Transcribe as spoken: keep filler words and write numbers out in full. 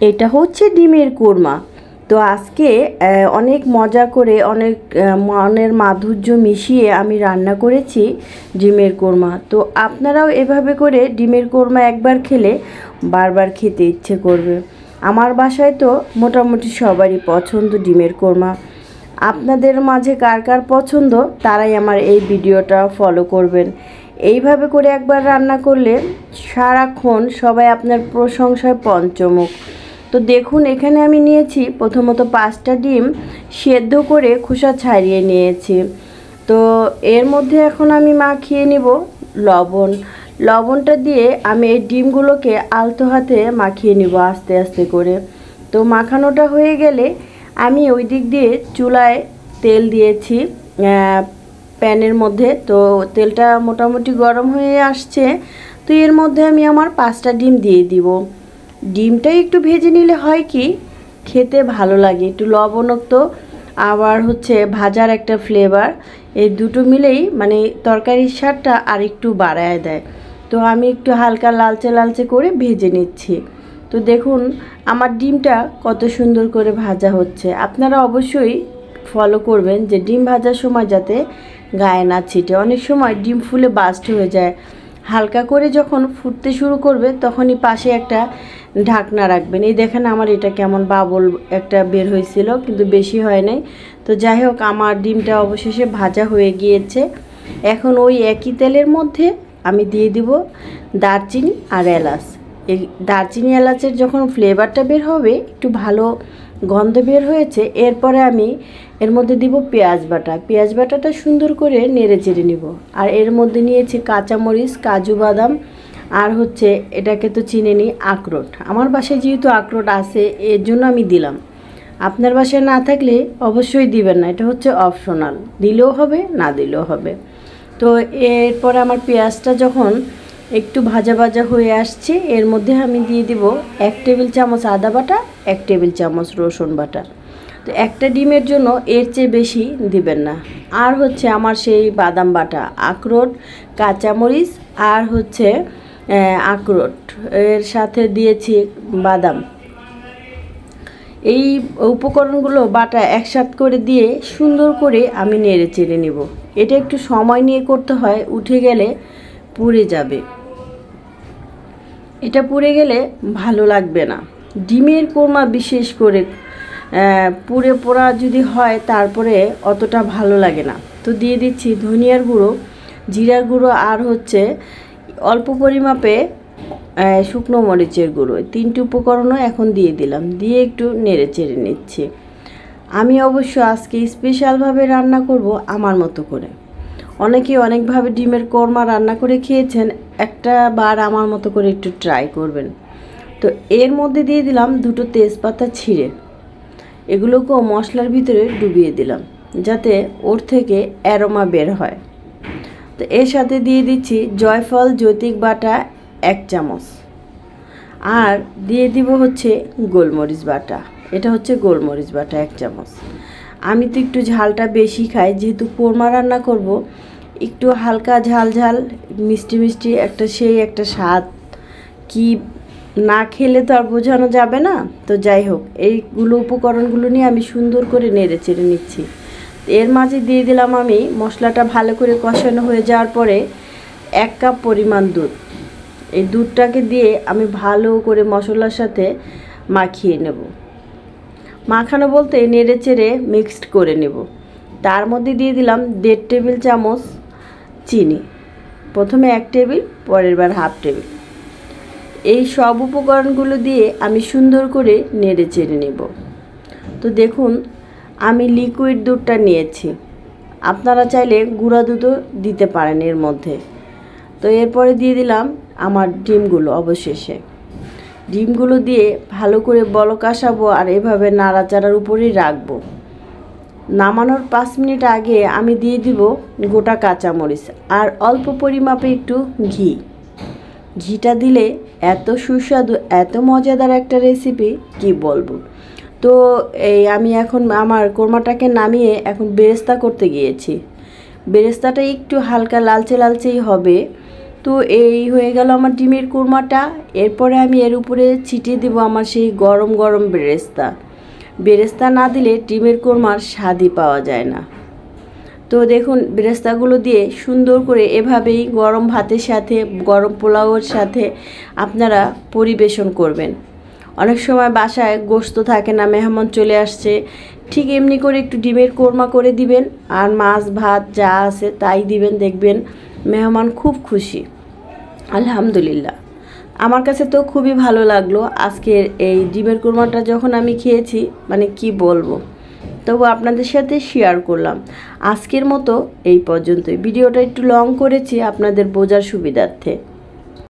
এটা হচ্ছে ডিমের কোরমা। তো আজকে অনেক মজা করে অনেক মনের মাধুর্য মিশিয়ে আমি রান্না করেছি ডিমের কোরমা। তো আপনারাও এভাবে করে ডিমের কোরমা একবার খেলে বারবার খেতে ইচ্ছে করবে। আমার বাসায় তো মোটামুটি সবারই পছন্দ ডিমের কোরমা। আপনাদের মাঝে কার কার পছন্দ তারাই আমার এই ভিডিওটা ফলো করবেন। এইভাবে করে একবার রান্না করলে সারাক্ষণ সবাই আপনার প্রশংসায় পঞ্চমুখ। তো দেখুন, এখানে আমি নিয়েছি প্রথমত পাঁচটা ডিম সেদ্ধ করে খোসা ছাড়িয়ে নিয়েছি। তো এর মধ্যে এখন আমি মাখিয়ে নিব লবণ। লবণটা দিয়ে আমি এই ডিমগুলোকে আলতো হাতে মাখিয়ে নিব আস্তে আস্তে করে। তো মাখানোটা হয়ে গেলে আমি ওই দিক দিয়ে চুলায় তেল দিয়েছি প্যানের মধ্যে। তো তেলটা মোটামুটি গরম হয়ে আসছে। তো এর মধ্যে আমি আমার পাঁচটা ডিম দিয়ে দিব। ডিমটা একটু ভেজে নিলে হয় কি খেতে ভালো লাগে, একটু লবণাক্ত আবার হচ্ছে ভাজার একটা ফ্লেভার, এই দুটো মিলেই মানে তরকারির স্বাদটা আর একটু বাড়ায় দেয়। তো আমি একটু হালকা লালচে লালচে করে ভেজে নিচ্ছি। তো দেখুন আমার ডিমটা কত সুন্দর করে ভাজা হচ্ছে। আপনারা অবশ্যই ফলো করবেন যে ডিম ভাজার সময় যাতে গায়ে না ছিটে। অনেক সময় ডিম ফুলে বাস্ট হয়ে যায়। হালকা করে যখন ফুটতে শুরু করবে তখনই পাশে একটা ঢাকনা রাখবেন। এই দেখেন আমার এটা কেমন বাবল একটা বের হয়েছিল, কিন্তু বেশি হয় নাই। তো যাই হোক, আমার ডিমটা অবশেষে ভাজা হয়ে গিয়েছে। এখন ওই একই তেলের মধ্যে আমি দিয়ে দিব দারচিনি আর এলাচ। এই দারচিনি এলাচের যখন ফ্লেভারটা বের হবে, একটু ভালো গন্ধ বের হয়েছে, এরপরে আমি এর মধ্যে দিব পেঁয়াজ বাটা। পেঁয়াজ বাটাটা সুন্দর করে নেড়ে চেড়ে নিব। আর এর মধ্যে নিয়েছি কাঁচামরিচ, কাজু বাদাম, আর হচ্ছে এটাকে তো চিনে নিই আখরোট। আমার বাসায় যেহেতু আখরোট আছে এর জন্য আমি দিলাম। আপনার বাসায় না থাকলে অবশ্যই দিবেন না, এটা হচ্ছে অপশনাল, দিলেও হবে না দিলেও হবে। তো এরপরে আমার পেঁয়াজটা যখন একটু ভাজা ভাজা হয়ে আসছে, এর মধ্যে আমি দিয়ে দিব এক টেবিল চামচ আদা বাটা, এক টেবিল চামচ রসুন বাটা। তো একটা ডিমের জন্য এর চেয়ে বেশি দিবেন না। আর হচ্ছে আমার সেই বাদাম বাটা, আখরোট, কাঁচামরিচ আর হচ্ছে আখরোট, এর সাথে দিয়েছি বাদাম। এই উপকরণগুলো বাটা একসাথে করে দিয়ে সুন্দর করে আমি নেড়ে চেড়ে নেব। এটা একটু সময় নিয়ে করতে হয়, উঠে গেলে পুড়ে যাবে। এটা পুড়ে গেলে ভালো লাগবে না। ডিমের কোরমা বিশেষ করে পুড়ে পোড়া যদি হয় তারপরে অতটা ভালো লাগে না। তো দিয়ে দিচ্ছি ধনিয়ার গুঁড়ো, জিরার গুঁড়ো আর হচ্ছে অল্প পরিমাপে শুকনো মরিচের গুঁড়ো। তিনটি উপকরণও এখন দিয়ে দিলাম, দিয়ে একটু নেড়ে চেড়ে নিচ্ছি। আমি অবশ্য আজকে স্পেশালভাবে রান্না করব আমার মতো করে। অনেকে অনেকভাবে ডিমের কোরমা রান্না করে খেয়েছেন, একটা বার আমার মতো করে একটু ট্রাই করবেন। তো এর মধ্যে দিয়ে দিলাম দুটো তেজপাতা ছিঁড়ে, এগুলোকেও মশলার ভিতরে ডুবিয়ে দিলাম যাতে ওর থেকে অ্যারোমা বের হয়। তো এর সাথে দিয়ে দিচ্ছি জয়ফল জৈতিক বাটা এক চামচ, আর দিয়ে দিব হচ্ছে গোলমরিচ বাটা। এটা হচ্ছে গোলমরিচ বাটা এক চামচ। আমি তো একটু ঝালটা বেশি খাই, যেহেতু কোরমা রান্না করব, একটু হালকা ঝাল ঝাল মিষ্টি মিষ্টি একটা সেই একটা স্বাদ, কি না খেলে তো আর বোঝানো যাবে না। তো যাই হোক, এইগুলো উপকরণগুলো নিয়ে আমি সুন্দর করে নেড়ে চেড়ে নিচ্ছি। এর মাঝে দিয়ে দিলাম আমি মশলাটা ভালো করে কষানো হয়ে যাওয়ার পরে এক কাপ পরিমাণ দুধ। এই দুধটাকে দিয়ে আমি ভালো করে মশলার সাথে মাখিয়ে নেব। মাখানো বলতে নেড়ে চেড়ে মিক্সড করে নেব। তার মধ্যে দিয়ে দিলাম দেড় টেবিল চামচ চিনি, প্রথমে এক টেবিল, পরের বার হাফ টেবিল। এই সব উপকরণগুলো দিয়ে আমি সুন্দর করে নেড়ে চেড়ে নেব। তো দেখুন আমি লিকুইড দুধটা নিয়েছি, আপনারা চাইলে গুঁড়া দুধও দিতে পারেন এর মধ্যে। তো এরপরে দিয়ে দিলাম আমার ডিমগুলো। অবশেষে ডিমগুলো দিয়ে ভালো করে বলক আসাবো আর এভাবে নাড়াচাড়ার উপরেই রাখবো। নামানোর পাঁচ মিনিট আগে আমি দিয়ে দিব গোটা কাঁচামরিচ আর অল্প পরিমাপে একটু ঘি। ঘিটা দিলে এত সুস্বাদু, এত মজাদার একটা রেসিপি কি বলবো। তো এই আমি এখন আমার কোরমাটাকে নামিয়ে এখন বেরেস্তা করতে গিয়েছি। বেরেস্তাটা একটু হালকা লালচে লালচেই হবে। তো এই হয়ে গেল আমার ডিমের কোরমাটা। এরপরে আমি এর উপরে ছিটিয়ে দেবো আমার সেই গরম গরম বেরেস্তা। বেরেস্তা না দিলে ডিমের কোরমার স্বাদই পাওয়া যায় না। তো দেখুন বেরেস্তাগুলো দিয়ে সুন্দর করে এভাবেই গরম ভাতের সাথে, গরম পোলাওয়ের সাথে আপনারা পরিবেশন করবেন। অনেক সময় বাসায় গোশত থাকে না, মেহমান চলে আসছে, ঠিক এমনি করে একটু ডিমের কোরমা করে দিবেন আর মাছ ভাত যা আছে তাই দিবেন, দেখবেন মেহমান খুব খুশি। আলহামদুলিল্লাহ, আমার কাছে তো খুবই ভালো লাগলো আজকের এই ডিমের কোরমাটা যখন আমি খেয়েছি, মানে কি বলবো, তবু আপনাদের সাথে শেয়ার করলাম। আজকের মতো এই পর্যন্তই। ভিডিওটা একটু লং করেছি আপনাদের বোঝার সুবিধার্থে।